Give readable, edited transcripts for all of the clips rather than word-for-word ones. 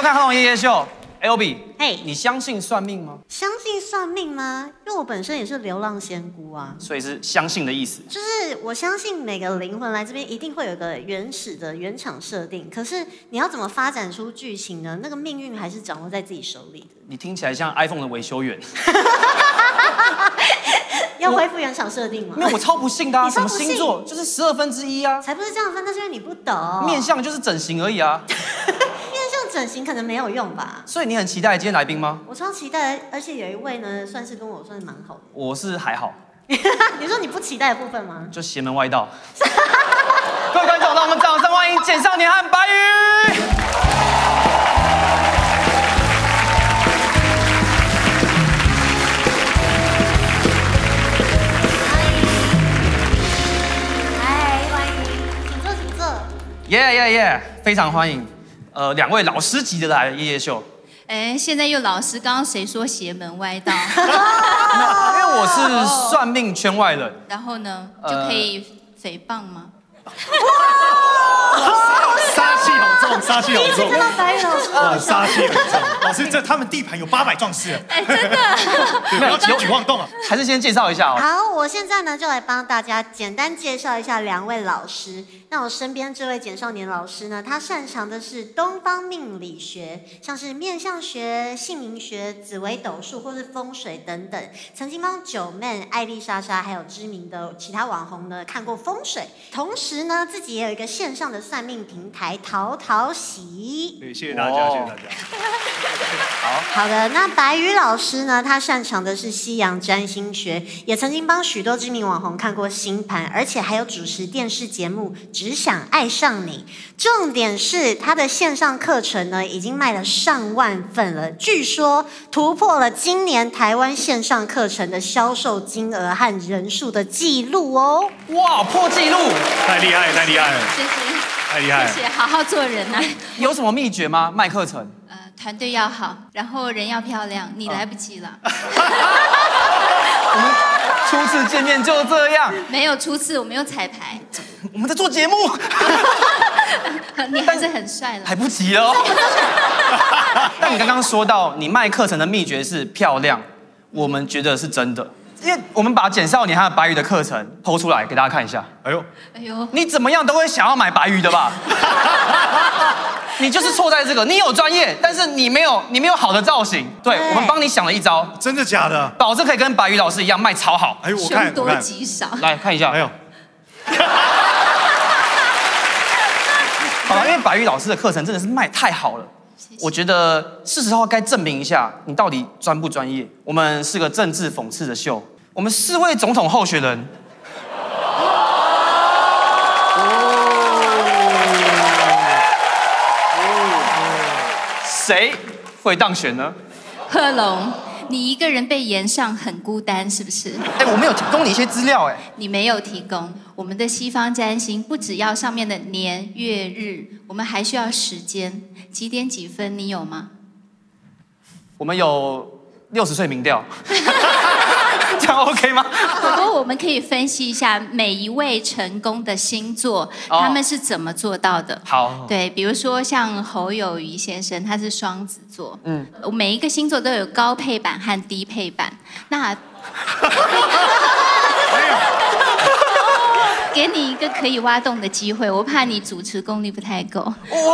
看《亨龙夜夜秀》，LB， 嘿， 你相信算命吗？ 相信算命吗？因为我本身也是流浪仙姑啊， 所以是相信的意思。 就是我相信每个灵魂来这边一定会有一个原始的原厂设定，可是你要怎么发展出剧情呢？那个命运还是掌握在自己手里的。 你听起来像 iPhone 的维修员。 要恢复原厂设定吗？ 没有，我超不信的啊！什么你超不信星座就是1/12啊？ 才不是这样分，那是因为你不懂。 面相就是整形而已啊。 面相整形可能没有用吧。 所以你很期待今天来宾吗？ 我超期待，而且有一位呢，算是跟我算是蛮好的。 我是还好。 你说你不期待的部分吗？ 就邪门歪道。各位观众，让我们掌声欢迎简少年和白宇。耶！非常欢迎，2位老师级的来夜夜秀。 哎，现在又老师，刚刚谁说邪门歪道？ 因为我是算命圈外人。 然后呢，就可以诽谤吗？ 杀气好重，杀气好重。 第一次看到白宇老师， 杀气很重。老师，这他们地盘有800壮士。 哎，真的。 不要轻举妄动啊！ 还是先介绍一下哦。 好，我现在呢就来帮大家简单介绍一下2位老师。那我身边这位简少年老师呢，他擅长的是东方命理学，像是面相学、姓名学、紫微斗数或是风水等等。曾经帮九妹、艾丽莎莎还有知名的其他网红呢看过风水，同时呢自己也有一个线上的算命平台淘淘喜。 对，谢谢大家，谢谢大家。 好的，那白宇老师呢，他擅长的是西洋占星学，也曾经帮许多知名网红看过星盘，而且还有主持电视节目《只想爱上你》。重点是他的线上课程呢，已经卖了上万份了，据说突破了今年台湾线上课程的销售金额和人数的记录哦。 哇，破纪录！ 太厉害，太厉害了！ 谢谢， 太厉害了！ 谢谢，好好做人啊。 有什么秘诀吗？卖课程？ 团队要好，然后人要漂亮，你来不及了。 我们初次见面就这样？ 没有初次，我没有彩排。 我们在做节目。 你还是很帅了。 来不及了。但你刚刚说到你卖课程的秘诀是漂亮，我们觉得是真的，因为我们把简少年还有白宇的课程PO出来给大家看一下。 哎呦， 哎呦， 你怎么样都会想要买白宇的吧？你就是错在这个，你有专业，但是你没有好的造型。对，我们帮你想了一招， 真的假的？ 保证可以跟白宇老师一样卖超好。 哎呦，我看， 凶多吉少。 来看一下。 哎呦， 好了，因为白宇老师的课程真的是卖太好了，我觉得是时候该证明一下你到底专不专业。我们是个政治讽刺的秀，我们4位总统候选人。谁会当选呢？ 贺龙，你一个人被延上很孤单，是不是？ 哎，我没有提供你一些资料，哎， 你没有提供。我们的西方占星不只要上面的年月日，我们还需要时间，几点几分，你有吗？ 我们有60岁民调。这样 OK 吗？ 不过我们可以分析一下每一位成功的星座，他们是怎么做到的。 好， 对，比如说像侯友宜先生，他是双子座，每一个星座都有高配版和低配版。那给你一个可以挖洞的机会，我怕你主持功力不太够。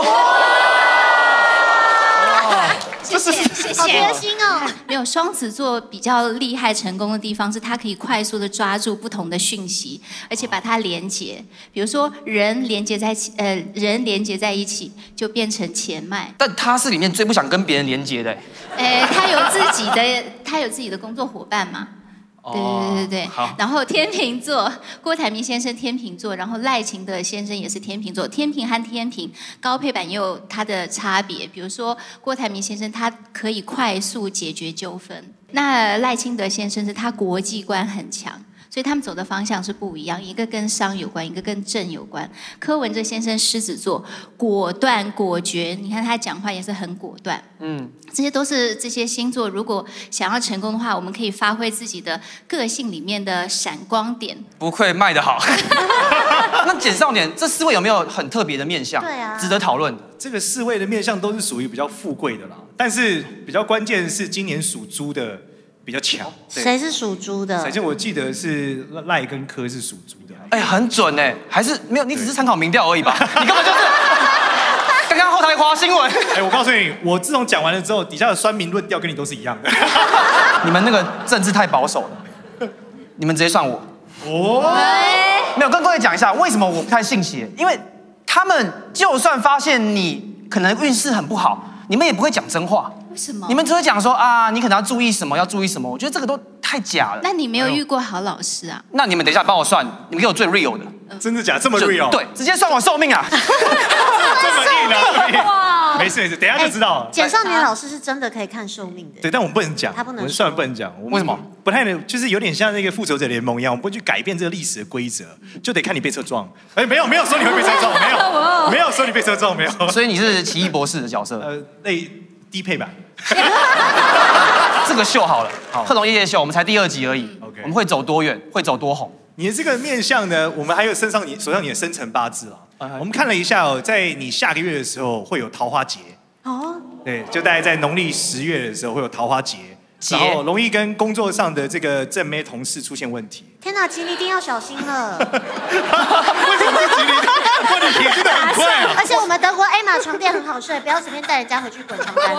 谢谢，谢谢。 好贴心哦。 没有，双子座比较厉害成功的地方是，它可以快速的抓住不同的讯息，而且把它连接。比如说，人连接在一起，就变成钱脉。 但他是里面最不想跟别人连接的。 他有自己的工作伙伴嘛。对。 好。 然后天秤座，郭台铭先生天秤座，然后赖清德先生也是天秤座。天秤和天秤高配版也有它的差别，比如说郭台铭先生他可以快速解决纠纷，那赖清德先生是他国际观很强。所以他们走的方向是不一样，一个跟商有关，一个跟政有关。柯文哲先生狮子座，果断果决，你看他讲话也是很果断。这些都是这些星座，如果想要成功的话，我们可以发挥自己的个性里面的闪光点。 不愧卖得好。 那简少年这4位有没有很特别的面相？ 对啊， 值得讨论。 这个4位的面相都是属于比较富贵的啦，但是比较关键的是今年属猪的比较强。 谁是属猪的？ 反正我记得是赖跟柯是属猪的。 哎，很准哎，还是没有，你只是参考民调而已吧？你根本就是刚刚后台滑新闻。 哎，我告诉你，我自从讲完了之后，底下的酸民论调跟你都是一样的。 你们那个政治太保守了，你们直接算我。 哦， 没有跟各位讲一下，为什么我不太信邪？因为他们就算发现你可能运势很不好，你们也不会讲真话。 为什么？ 你们只会讲说啊，你可能要注意什么，要注意什么。我觉得这个都太假了。 那你没有遇过好老师啊？ 那你们等一下帮我算，你们给我最 real 的。 真的假的？这么 real？ 对，直接算我寿命啊！ 这么硬啊！这么硬。没事没事，等一下就知道了。 简少年老师是真的可以看寿命的。 对，但我们不能讲， 他不能说我们算了不能讲。 为什么？ 不太能，就是有点像那个复仇者联盟一样，我们不会去改变这个历史的规则，就得看你被车撞。哎，没有说你会被车撞，没有说你被车撞，没有。 所以你是奇异博士的角色。 低配版。 这个秀好了，贺龙夜夜秀，我们才第2集而已。 OK， 我们会走多远？会走多红？ 你的这个面相呢，我们还有手上你的生辰八字啊。我们看了一下哦，在你下个月的时候会有桃花劫。哦。对，就大概在农历10月的时候会有桃花劫，然后容易跟工作上的这个正妹同事出现问题。 天哪，吉利丁要小心了。 为什么是吉利丁？哇，你铁真的很快啊！ 而且我们德国 A 玛床垫很好睡，不要随便带人家回去滚床单。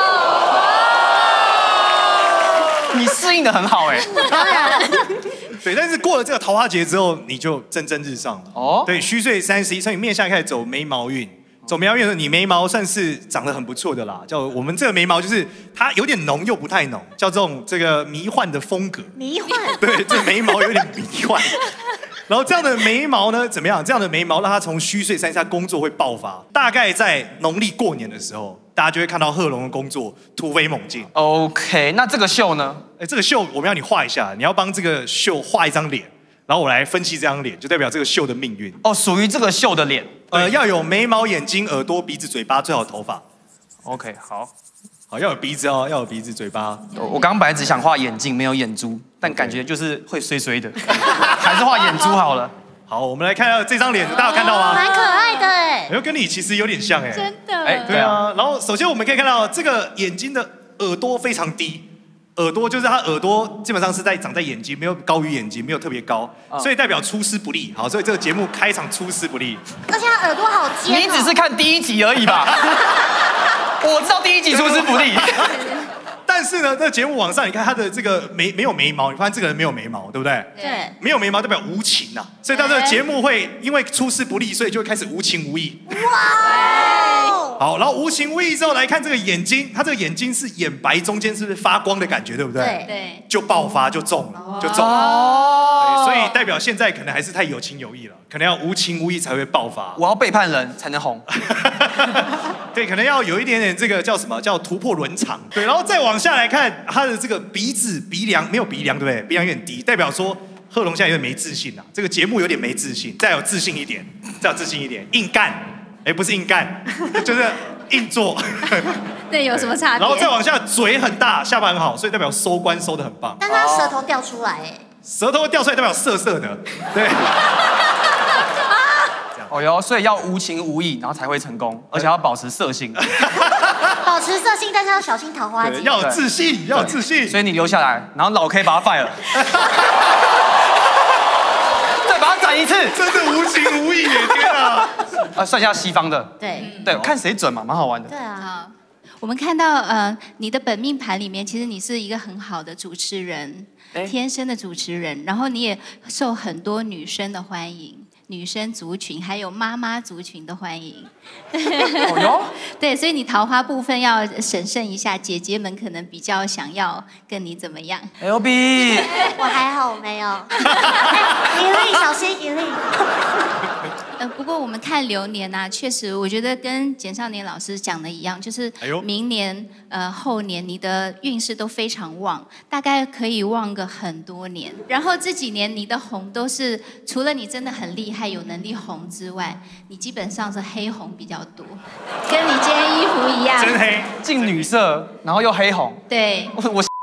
你适应的很好哎。 当然。 对，但是过了这个桃花劫之后，你就蒸蒸日上了。哦。对，虚岁31，从你面相开始走眉毛运。走眉毛运的时候，你眉毛算是长得很不错的啦。叫我们这个眉毛就是它有点浓又不太浓，叫这个迷幻的风格。 迷幻。 对，这眉毛有点迷幻。然后这样的眉毛呢，怎么样？这样的眉毛让它从虚岁31，它工作会爆发。大概在农历过年的时候，大家就会看到贺龙的工作突飞猛进。 OK， 那这个秀呢？ 哎，这个秀我们要你画一下，你要帮这个秀画一张脸。然后我来分析这张脸，就代表这个秀的命运。 哦，属于这个秀的脸。 要有眉毛、眼睛、耳朵、鼻子、嘴巴，最好头发。 OK， 好， 要有鼻子哦，要有鼻子、嘴巴。 我刚本来只想画眼睛，没有眼珠，但感觉就是会衰衰的，还是画眼珠好了。 好，我们来看到这张脸，大家有看到吗？ 蛮可爱的哎。 跟你其实有点像哎。 真的。 哎， 对啊。然后首先我们可以看到这个眼睛的耳朵非常低。耳朵就是它耳朵基本上是长在眼睛，没有高于眼睛，没有特别高，所以代表出师不利。好，所以这个节目开场出师不利。 而且它耳朵好尖。 你只是看第1集而已吧？我知道第1集出师不利。 但是呢，这个节目往上，你看他的这个没有眉毛，你发现这个人没有眉毛，对不对？ 对。 没有眉毛代表无情啊，所以到这个节目会因为出师不利，所以就会开始无情无义。哇！好，然后无情无义之后来看这个眼睛，他这个眼睛是眼白中间是不是发光的感觉，对不对？ 对。 就爆发就中了，就中了。对，所以代表现在可能还是太有情有义了，可能要无情无义才会爆发。 我要背叛人才能红。 对，可能要有一点点这个叫什么叫突破伦常。对，然后再往下来看他的这个鼻子鼻梁没有鼻梁，对不对？鼻梁有点低，代表说贺龙现在有点没自信啊，这个节目有点没自信，再有自信一点，硬干，不是硬干，就是硬做。 对，有什么差别？ 然后再往下，嘴很大，下巴很好，所以代表收官收得很棒。 但他舌头掉出来哎。 舌头掉出来代表色色的，对。 哦哟，所以要无情无义，然后才会成功，而且要保持色性。 保持色性，但是要小心桃花劫。 要有自信，要有自信。 所以你留下来，然后老 K 把他 fire 了。再把他斩一次。 真的无情无义耶！天啊！ 算一下西方的。 对。 对，看谁准嘛，蛮好玩的。 对啊。 我们看到你的本命盘里面，其实你是一个很好的主持人，天生的主持人，然后你也受很多女生的欢迎。女生族群还有妈妈族群的欢迎， 哦哟， 对，所以你桃花部分要审慎一下，姐姐们可能比较想要跟你怎么样 ？LB， 我还好，没有。一粒小心一粒。 不过我们看流年啊，确实我觉得跟简少年老师讲的一样，就是明年后年你的运势都非常旺，大概可以旺个很多年。然后这几年你的红都是除了你真的很厉害有能力红之外，你基本上是黑红比较多，跟你今天衣服一样， 真黑， 近女色，然后又黑红。 对， 我是。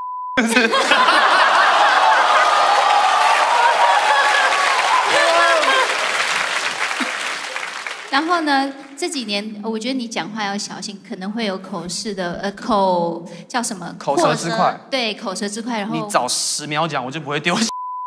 然后呢，这几年我觉得你讲话要小心，可能会有口试的叫什么？ 口舌之快。 对，口舌之快。然后你早10秒讲，我就不会丢。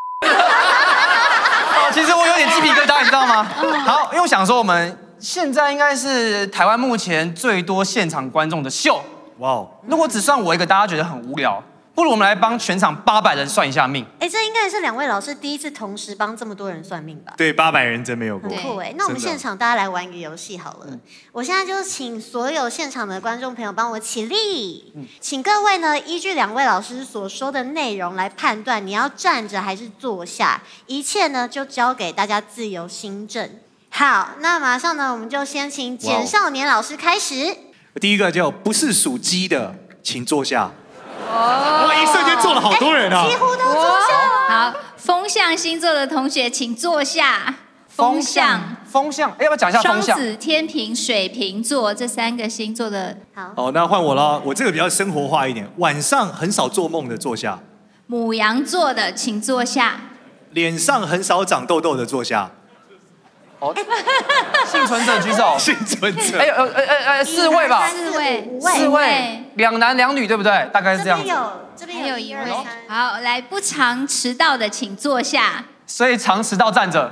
其实我有点鸡皮疙瘩，你知道吗？好，因为我想说，我们现在应该是台湾目前最多现场观众的秀。哇哦！如果只算我一个，大家觉得很无聊，不如我们来帮全场800人算一下命。 哎，这应该是2位老师第一次同时帮这么多人算命吧？ 对，800人真没有过。 很酷哎！那我们现场大家来玩一个游戏好了。我现在就请所有现场的观众朋友帮我起立，请各位呢依据2位老师所说的内容来判断你要站着还是坐下，一切呢就交给大家自由心证。好，那马上呢我们就先请简少年老师开始。 第一个叫不是属鸡的，请坐下。哇，一瞬间坐了好多人啊！ 几乎都坐下。 好，风象星座的同学请坐下。风象， 要不要讲一下风象？ 双子、天秤、水瓶座这3个星座的。 好。 哦，那换我了，我这个比较生活化一点。晚上很少做梦的坐下。 牡羊座的请坐下。 脸上很少长痘痘的坐下。 哦，幸存者举手。 幸存者。 4位吧。 4位 ，2男2女，对不对？大概是这样子。 这边有1、2、3。 好，来，不常迟到的请坐下。 所以常迟到站着。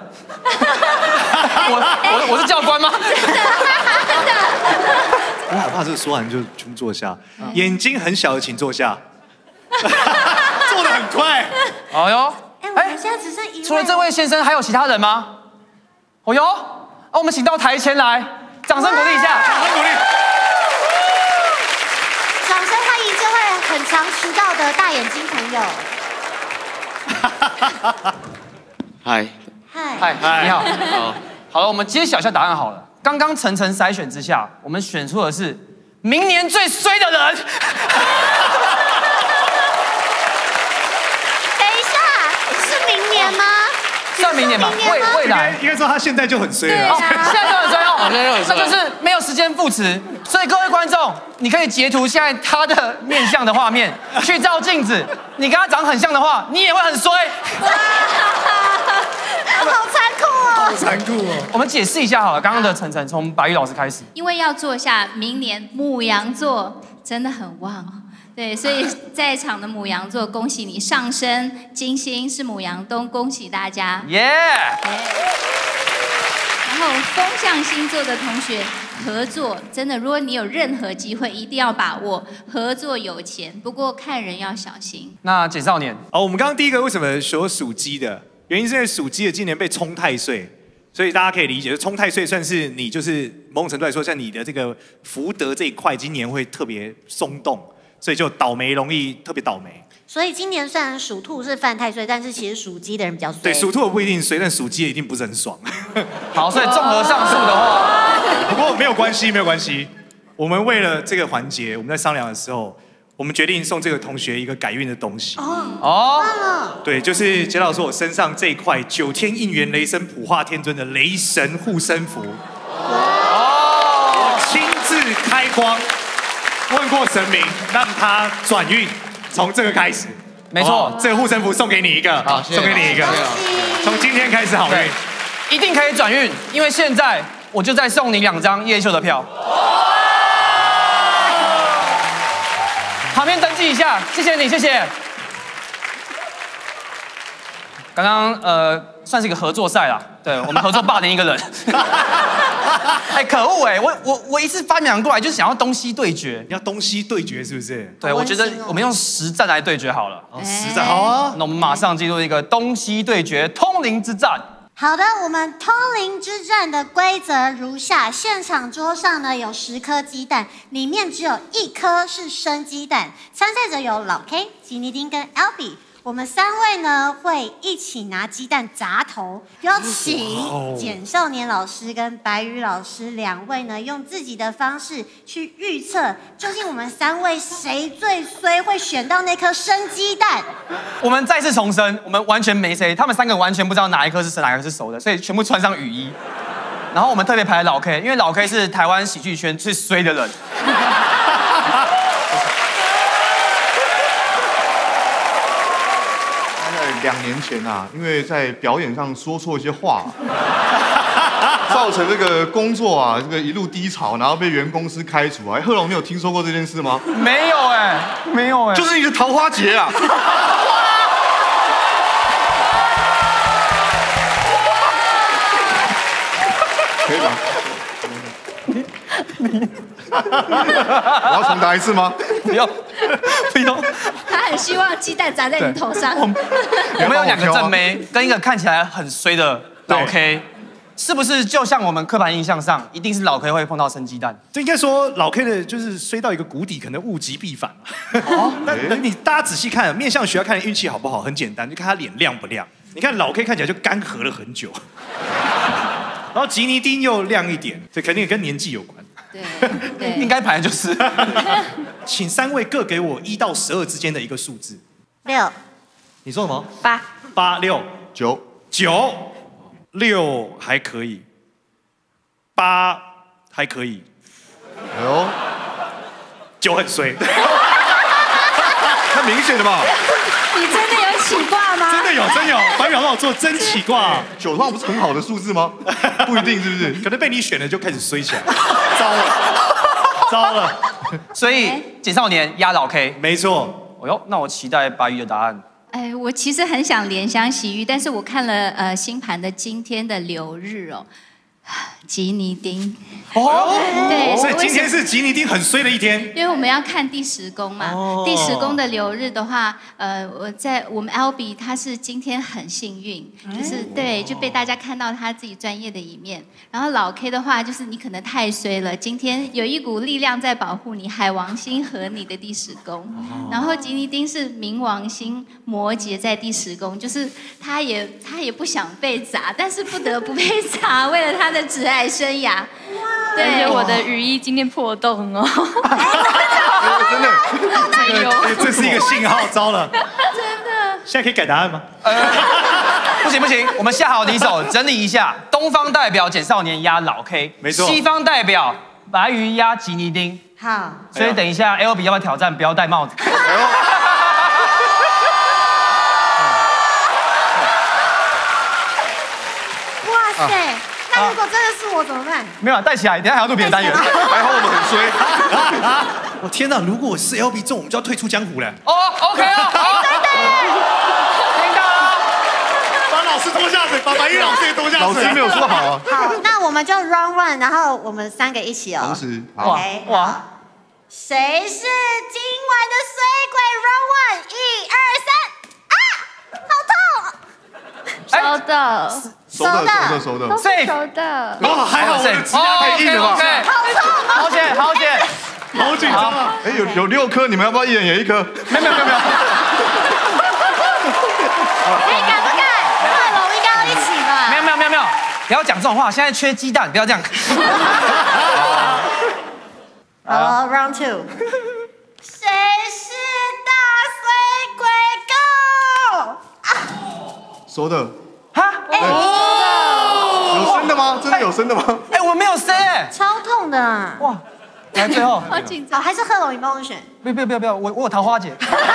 我是教官吗？ 我好怕这个说完就全部坐下。眼睛很小的请坐下。做得很快。 哎呦， 我们现在只剩1位。 除了这位先生，还有其他人吗？哦哟，我们请到台前来，掌声鼓励一下，掌声鼓励。 掌声欢迎这位很常迟到的大眼睛朋友。 嗨，你好。好了，我们揭晓一下答案好了。刚刚层层筛选之下，我们选出的是明年最衰的人。 等一下，是明年吗？ 算明年吧，未来应该说他现在就很衰了。 现在就很衰哦，那就是没有时间复持。所以各位观众，你可以截图现在他的面相的画面，去照镜子，你跟他长很像的话，你也会很衰。 好残酷哦！ 好残酷哦！ 我们解释一下好了，刚刚的晨晨从白玉老师开始。 因为要坐下，明年牡羊座真的很旺。对，所以在场的牡羊座，恭喜你上升金星是牡羊东，恭喜大家。 耶！ 然后风象星座的同学合作，真的，如果你有任何机会，一定要把握，合作有钱，不过看人要小心。 那简少年， 我们刚刚第一个为什么说属鸡的？原因是因为属鸡的今年被冲太岁，所以大家可以理解，冲太岁算是你就是某种程度来说，像你的这个福德这一块，今年会特别松动。所以就倒霉，容易特别倒霉。 所以今年虽然属兔是犯太岁，但是其实属鸡的人比较衰。 对，属兔的不一定衰，但属鸡的一定不是很爽。 好，所以综合上述的话， 不过没有关系，没有关系。我们为了这个环节，我们在商量的时候，我们决定送这个同学一个改运的东西。对，就是杰老师我身上这一块9天应元雷神普化天尊的雷神护身符。我亲自开光。问过神明，让他转运，从这个开始。 没错， 这个护身符送给你一个，送给你一个。从今天开始好运， 一定可以转运，因为现在我就再送你2张叶秀的票。旁边登记一下，谢谢你，谢谢。刚刚算是一个合作赛啦，对我们合作霸凌一个人。可恶我一次发明过来就是想要东西对决， 你要东西对决是不是？ 对，我觉得我们用实战来对决好了。 实战好啊， 那我们马上进入一个东西对决通灵之战。 好的，我们通灵之战的规则如下：现场桌上呢有10颗鸡蛋，里面只有1颗是生鸡蛋。参赛者有老 K、吉尼丁跟 Albee。我们3位呢会一起拿鸡蛋砸头，有请简少年老师跟白宇老师2位呢用自己的方式去预测，究竟我们3位谁最衰会选到那颗生鸡蛋。 我们再次重申，我们完全没谁，他们3个完全不知道哪一颗是生，哪一颗是熟的，所以全部穿上雨衣。然后我们特别排老 K， 因为老 K 是台湾喜剧圈最衰的人。 2年前啊，因为在表演上说错一些话， 造成这个工作啊，这个一路低潮，然后被原公司开除啊。贺龙，你有听说过这件事吗？ 没有哎，没有哎， 就是你的桃花劫啊！可以吗？我要重答一次吗？ 不用，不用。 他很希望鸡蛋砸在你头上。 我们有2个正妹，跟一个看起来很衰的老 K， 是不是就像我们刻板印象上，一定是老 K 会碰到生鸡蛋？ 这应该说老 K 的就是衰到一个谷底，可能物极必反嘛。哦，那你大家仔细看，面相学要看你运气好不好，很简单，就看他脸亮不亮。你看老 K 看起来就干涸了很久，然后吉尼丁又亮一点，这肯定跟年纪有关。 对， 应该本来就是。 请3位各给我1到12之间的一个数字。 6。 你说什么 ？8。 8、6、 9、 9、6还可以，8还可以。 哎呦 ，9很衰。 太明显了吧？ 你真的有起卦吗？ 真的有，真有，白表让我做真起卦。 9通常不是很好的数字吗？不一定，是不是？ 可能被你选了就开始衰起来，糟了，糟了。 所以简少年压老 K， 没错。 哦哟，那我期待白鱼的答案。 哎，我其实很想怜香惜玉，但是我看了星盘的今天的流日哦，吉尼丁。 哦， 对， 所以今天是吉尼丁很衰的一天。 因为我们要看第10宫嘛，第10宫的流日的话，我们 Albee 他是今天很幸运，就是对，就被大家看到他自己专业的一面。然后老 K 的话，就是你可能太衰了，今天有一股力量在保护你，海王星和你的第10宫，然后吉尼丁是冥王星摩羯在第10宫，就是他也不想被砸，但是不得不被砸，为了他的挚爱生涯。对， 而且我的羽翼今天破洞哦。 真的， 这是一个信号，糟了。 真的。 现在可以改答案吗？ 不行，我们下好离手，整理一下。东方代表简少年压老 K， 没错。 西方代表白鱼压吉尼丁。 好。 所以等一下 Albee 要不要挑战不要戴帽子？ 哇塞！那如果真的是我怎么办？ 没有，戴起来，等一下还要录别的单元。 还好我们很衰。 我天哪！如果我是 Albee 中，我们就要退出江湖了。 哦 ，OK 啊，好， 真的耶！ 听到了， 把老师拖下水，把白玉老师也拖下水。 老师没有说好啊。 好，那我们就 round one， 然后我们3个一起哦。 同时， 哇 OK， 哇， 谁是今晚的衰鬼 round one？1、2、3，啊，好痛！ 收的， 收的。 谁？ 收的。 哦，还好我们指甲太硬了吧？ 好险，好险， 好紧张啊！ 哎，有6颗，你们要不要一人演1颗？ 没有。 哎，敢不敢？贺龙应该要一起吧？ 没有，不要讲这种话，现在缺鸡蛋，不要这样。 好 ，round two。谁是大衰鬼 Go？ 收的。 哈？ 有生的吗？真的有生的吗？ 哎，我没有生哎。 超痛的。 哇，来最后。 好紧张。 哦，还是贺龙，你帮我选。 不要，我有桃花姐。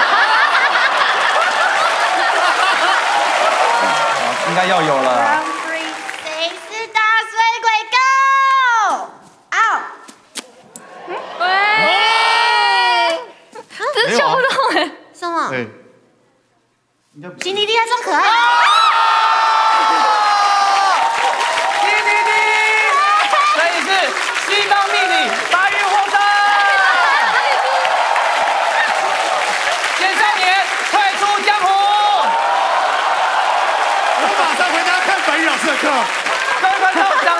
应该要有了。 Round three， 谁是大衰鬼 Go？ out。 喂，这敲不动哎。 什么？ 哎， 吉尼丁还装可爱。 吉尼丁，所以是西方命理白玉获胜。简少年退出江湖。 我马上回家看白玉老师的课。 各位观众，掌